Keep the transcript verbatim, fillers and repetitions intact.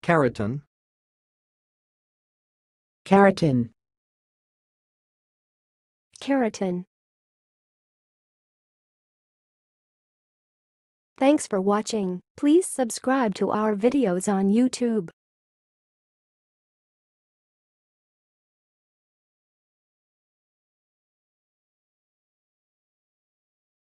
Carotin. Carotin. Carotin. Thanks for watching. Please subscribe to our videos on YouTube.